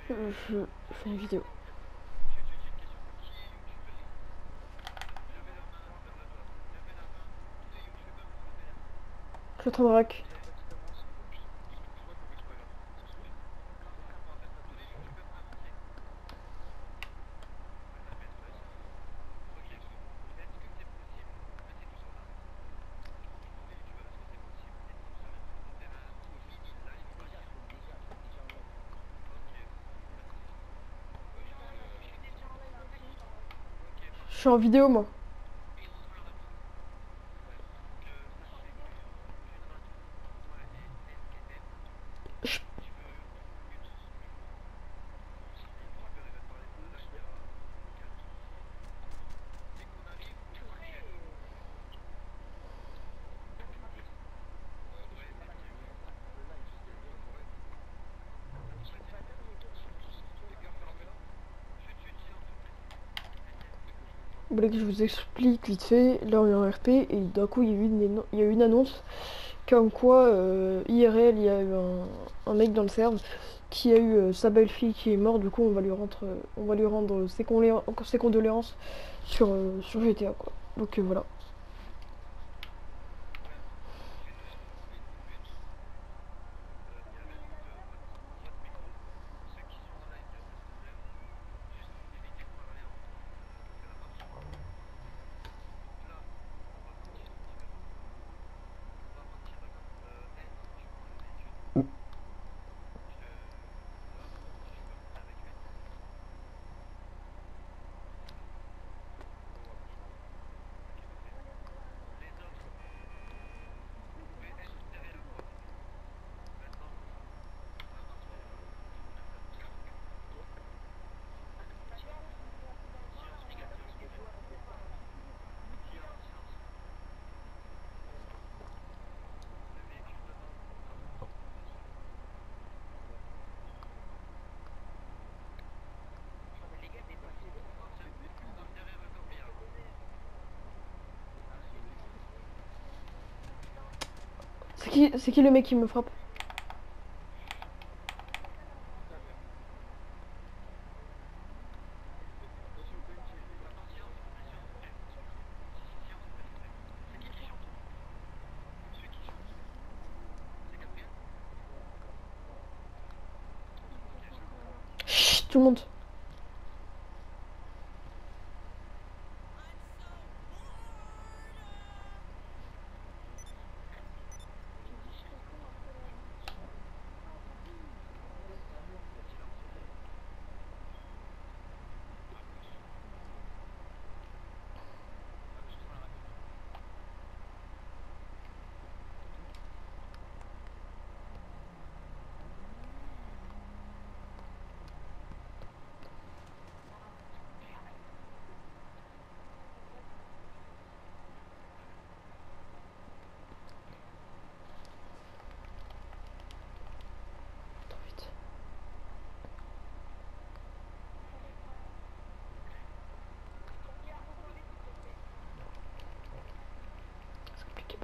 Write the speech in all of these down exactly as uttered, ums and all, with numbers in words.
Je, je fais une vidéo. Je te braque. Je suis en vidéo, moi. Je- Vous voulez que je vous explique vite fait? Là, on est en R P et d'un coup, il y a eu une, il y a eu une annonce comme quoi, euh, I R L, il y a eu un, un mec dans le serve qui a eu euh, sa belle-fille qui est morte. Du coup, on va lui rendre, euh, on va lui rendre ses, condolé- ses condoléances sur, euh, sur G T A, quoi. Donc euh, voilà. C'est qui, c'est qui le mec qui me frappe? Chut, tout le monde. Trop vite. C'est compliqué.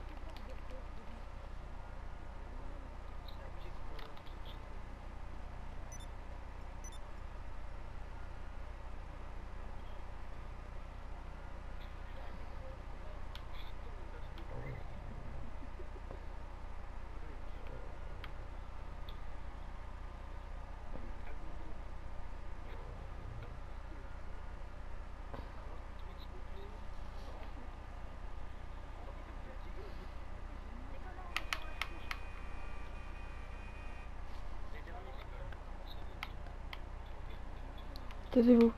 Taisez-vous.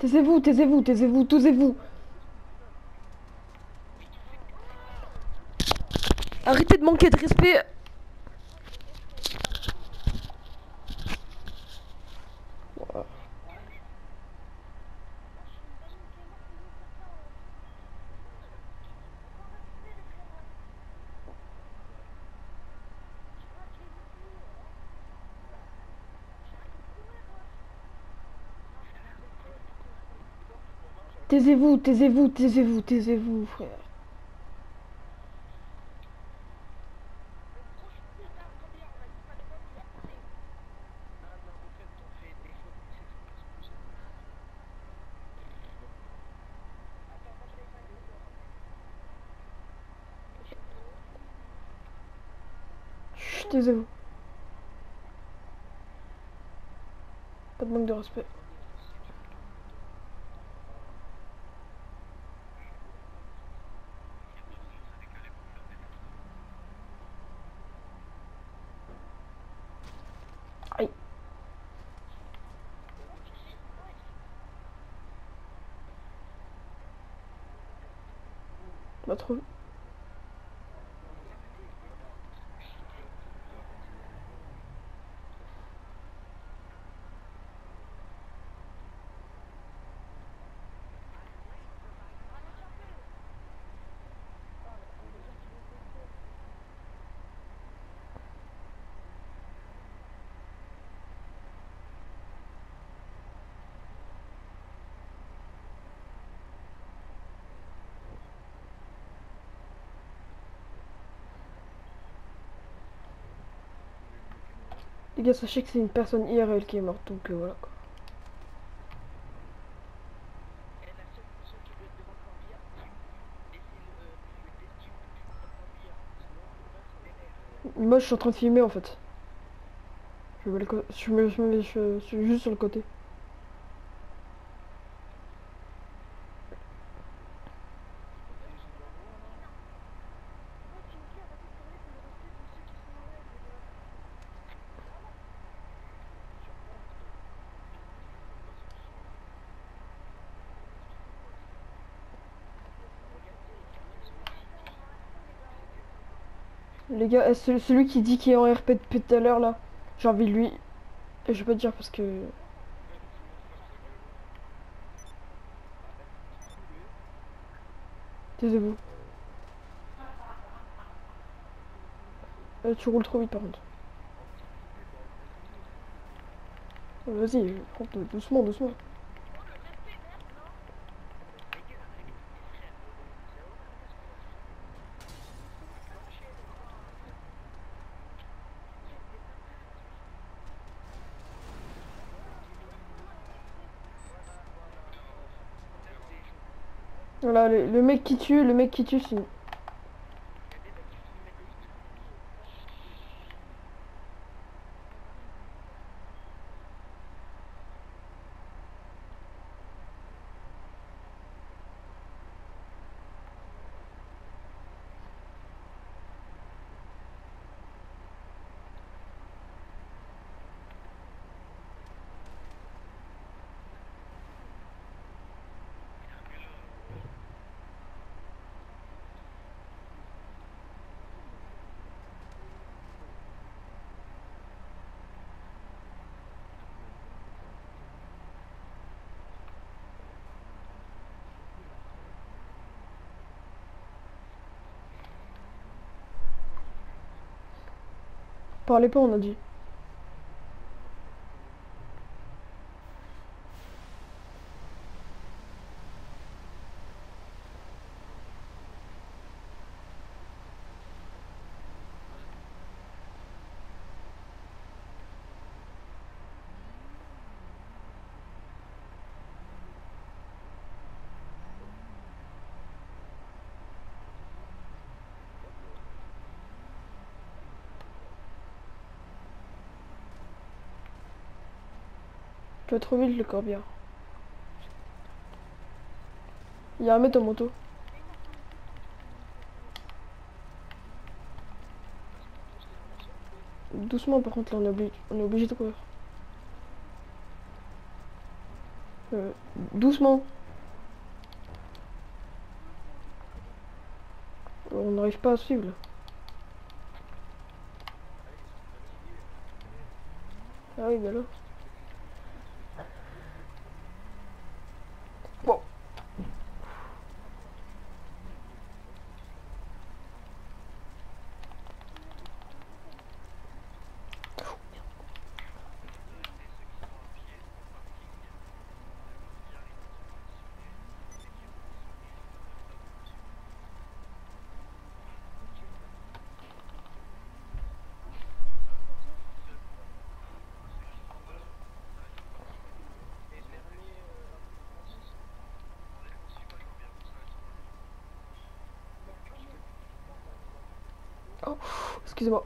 Taisez-vous, taisez-vous, taisez-vous, taisez-vous. Arrêtez de manquer de respect. Voilà. Taisez-vous, taisez-vous, taisez-vous, taisez-vous, frère. Chut, taisez-vous. Pas de manque de respect. Aïe. Pas trop. Les gars, sachez que c'est une personne I R L qui est morte, donc euh, voilà quoi. Moi je suis en train de filmer en fait. Je, mets le co- je, me, je, me, je suis juste sur le côté. Les gars, est ce- celui qui dit qu'il est en R P depuis tout à l'heure là, j'ai envie de lui. Et je vais pas te dire parce que. Taisez-vous. Euh, tu roules trop vite par contre. Euh, Vas-y, prends- doucement, doucement. Voilà, le, le mec qui tue, le mec qui tue, c'est. Parlez pas, on a dit. Tu vas trop vite le corbillard. Il y a un mec en moto. Doucement par contre là on est obligé, on est obligé de courir. Euh, doucement. On n'arrive pas à suivre là. Ah oui, bah là. Bon. Oh, excusez-moi.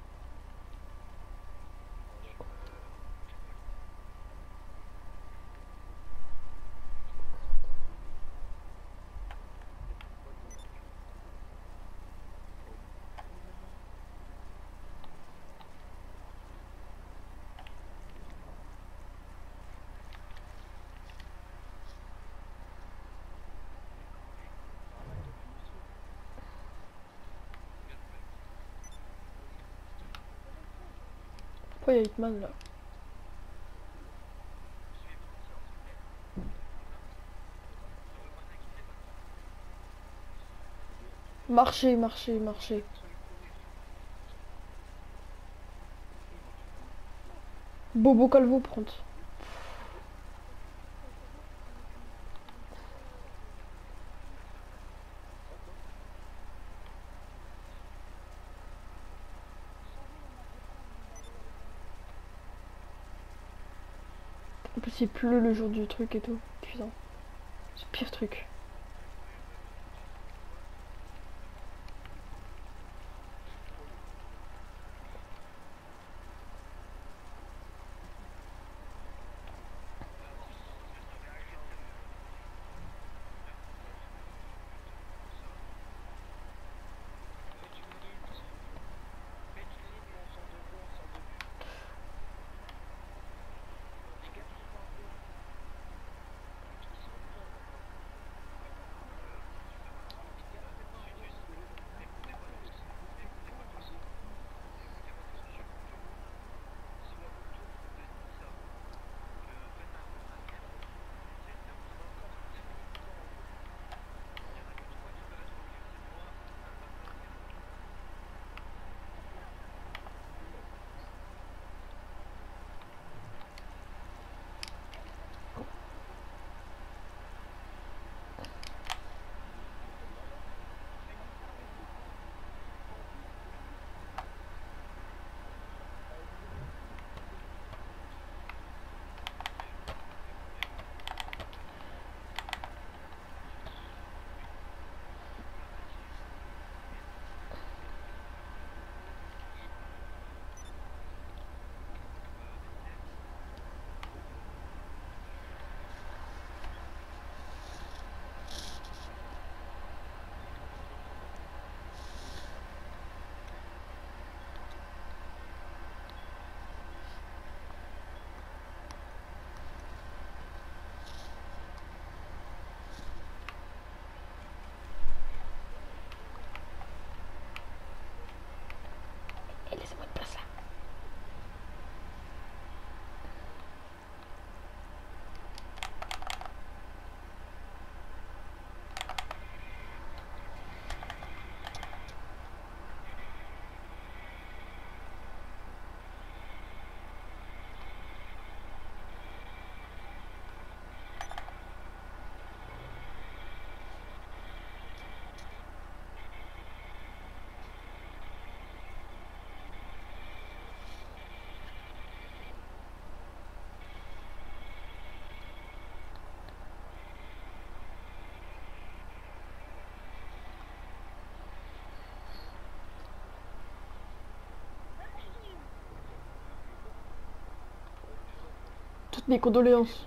Pourquoi il y a Hitman là? Marchez, marchez, marchez. Bobo Calvo prendre. En plus il pleut le jour du truc et tout. Putain. C'est le pire truc. Et laissez-moi de place là. Toutes mes condoléances.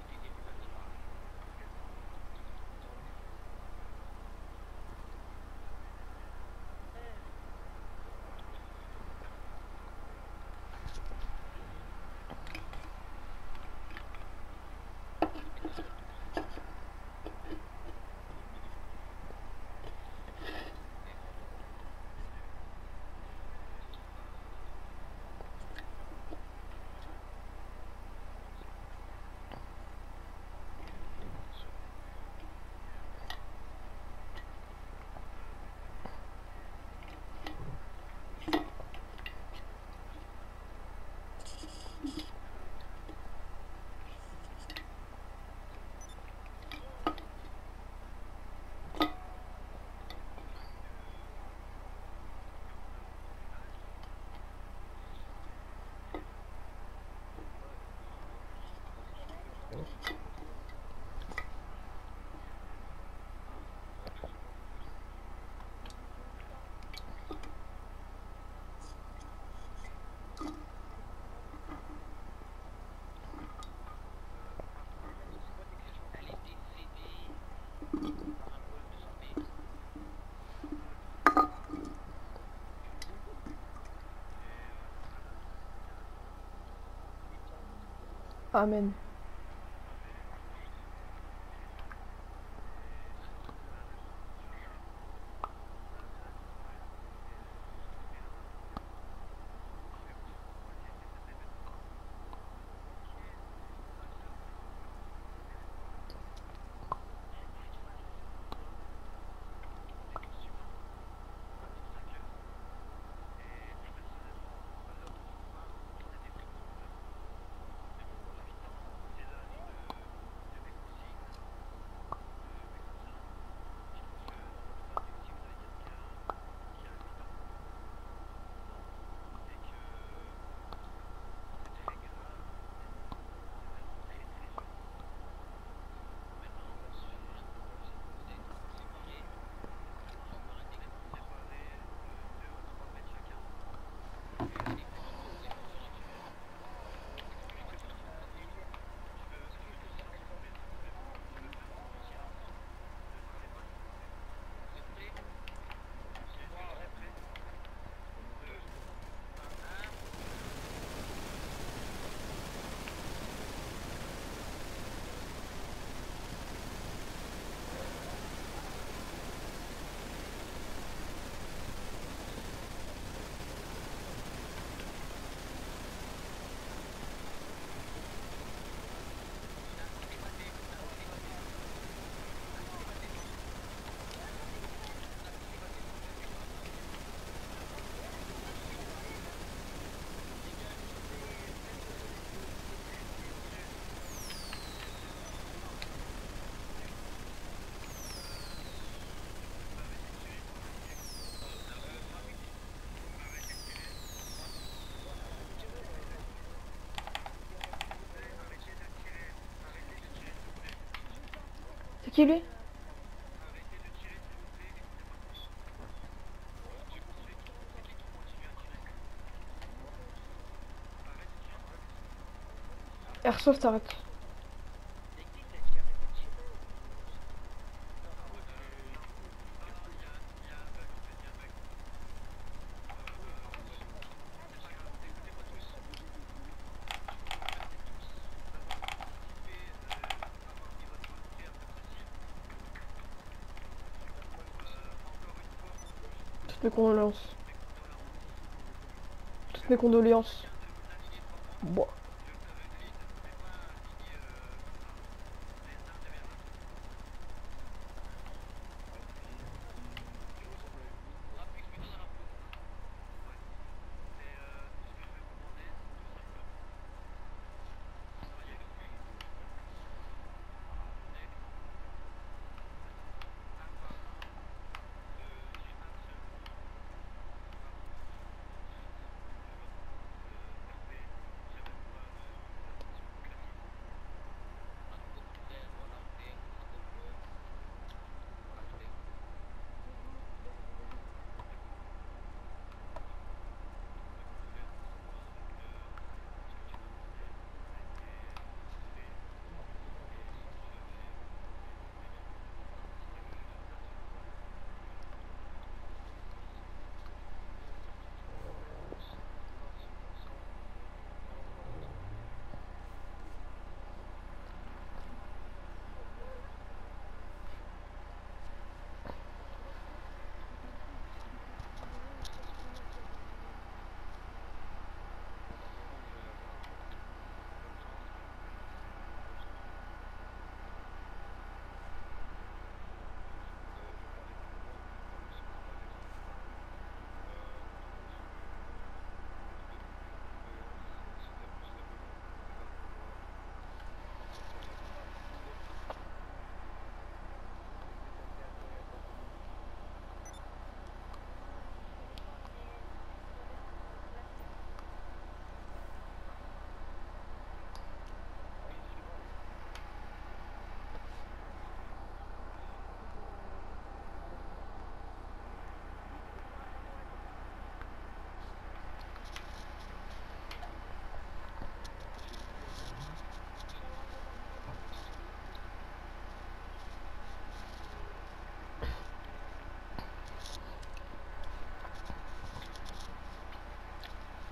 Amen. C'est qui lui? Airsoft, arrête. Toutes mes condoléances. Toutes mes condoléances. Bon.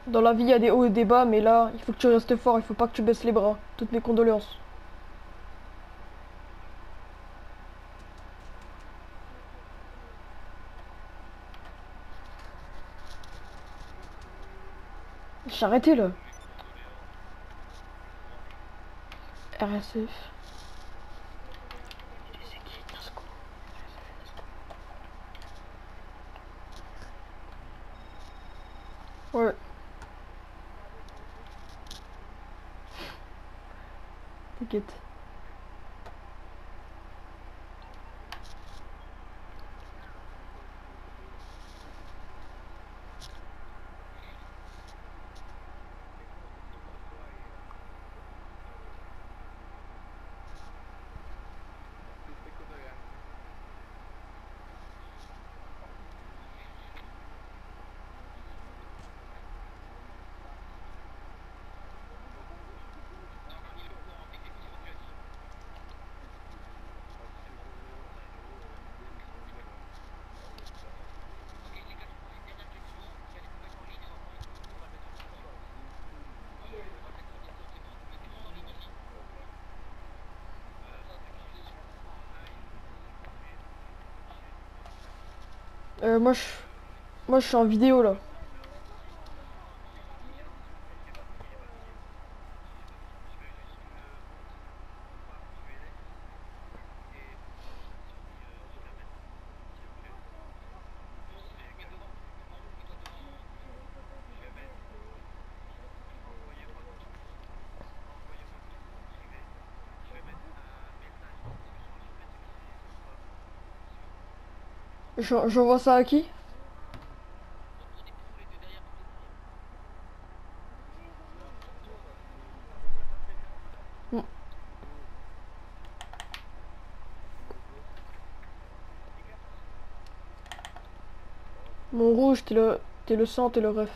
Dans la vie, il y a des hauts et des bas, mais là, il faut que tu restes fort, il faut pas que tu baisses les bras. Toutes mes condoléances. J'ai arrêté là. R S F. Ouais. T'inquiète. Euh, moi, je... moi, je suis en vidéo là. Je- J'envoie ça à qui? Mon mon rouge, t'es le... t'es le sang, t'es le ref.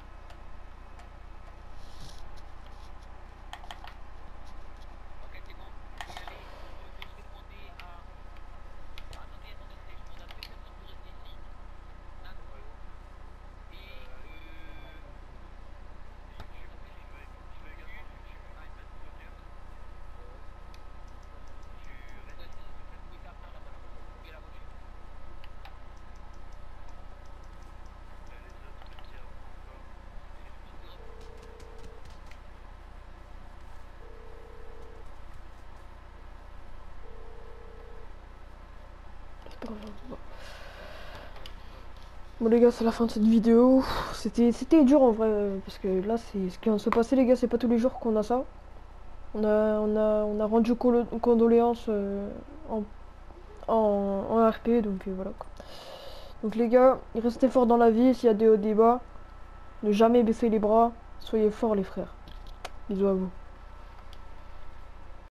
C'est pas grave. Bon les gars, c'est la fin de cette vidéo. C'était c'était dur en vrai, euh, parce que là, c'est ce qui vient de se passer les gars, c'est pas tous les jours qu'on a ça. On a, on a, on a rendu colo- condoléances euh, en, en, en R P, donc euh, voilà quoi. Donc les gars, restez forts dans la vie, s'il y a des hauts débats, ne jamais baisser les bras, soyez forts les frères. Bisous à vous.